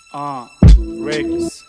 ريكس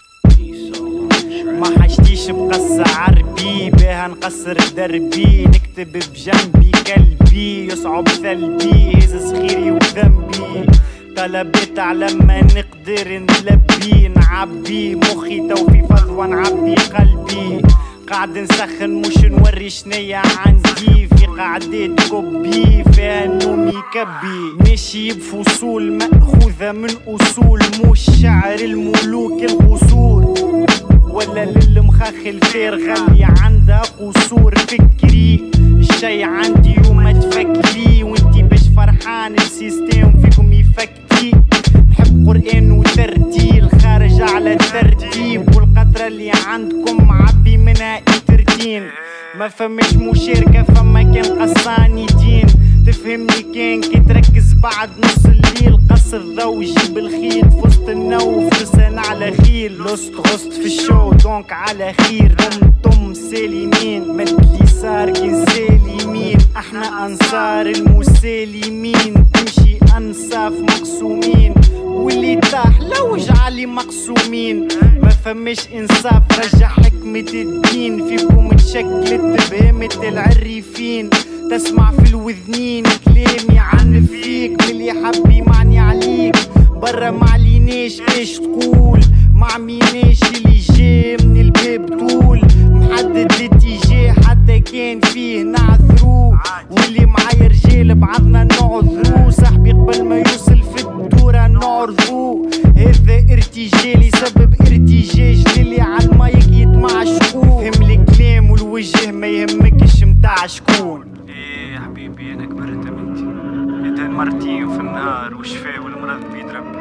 ما حشتيش بقصة عربي بيها نقصر دربي نكتب بجنبي كلبي يصعب ثلبي هز صغيري وذنبي طلبت على ما نقدر نلبي نعبي مخي تو في فضوة نعبي قلبي قاعد نسخن مش نوري شنيا عندي في قعدات كوبي فيها نومي كبي ماشي بفصول مأخوذة من أصول مش شعر الملوك القصور ولا للمخاخل فارغة اللي عندها قصور فكري الشي عندي وما تفكري وانتي باش فرحان السيستم فيكم يفكتي نحب قرآن وترتيل خارج على الترتيب والقطرة اللي عندكم معبي منها إترتين ما فماش مشاركة فما كان قصاني دين تفهمني كان كي تركز بعد نص الليل قص الضو جيب الخيط في وسط النو فرسان على خيل لصت غصت في الشو دونك على خير طم سالمين مد اليسار كي سالمين احنا انصار المسالمين تمشي انصاف مقسومين واللي طاح لو جعلي مقسومين ما فماش انصاف رجع حكمة الدين فيكم تشكلت بهمة العريفين تسمع في الوذنين كلامي عن فيك ملي حبي معني عليك برا معليناش ايش تقول معميناش اللي جا من الباب طول محدد الاتجاه حتى كان فيه نعثرو واللي معايا رجال بعضنا نعذرو صاحبي قبل ما يوصل في الدورة نعرضو هذا ارتجال يسبب ارتجاج للي عالمايك يطمع شكون فهم الكلام والوجه ما يهمكش متاع شكون ايه يا حبيبي انا كبرت يا بنتي يدين مرتين في النار وشفاء والمرض بيد ربي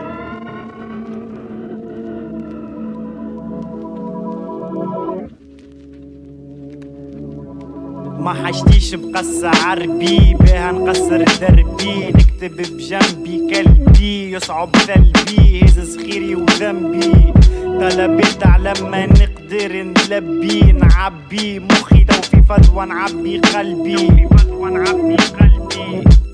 ما حشتيش بقصة عربي بيها نقصر دربي نكتب بجنبي كلبي يصعب ثلبي هز صغيري وذنبي طلبت على ما نقدر نلبي نعبي مخي تو في فضوة نعبي قلبي